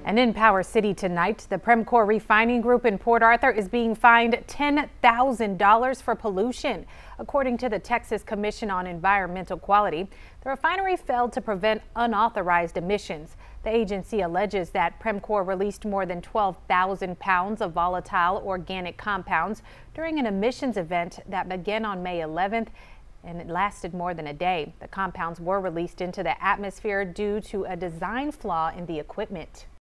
And in Power City tonight, the Premcor Refining Group in Port Arthur is being fined $10,000 for pollution. According to the Texas Commission on Environmental Quality, the refinery failed to prevent unauthorized emissions. The agency alleges that Premcor released more than 12,000 pounds of volatile organic compounds during an emissions event that began on May 11th. And it lasted more than a day. The compounds were released into the atmosphere due to a design flaw in the equipment.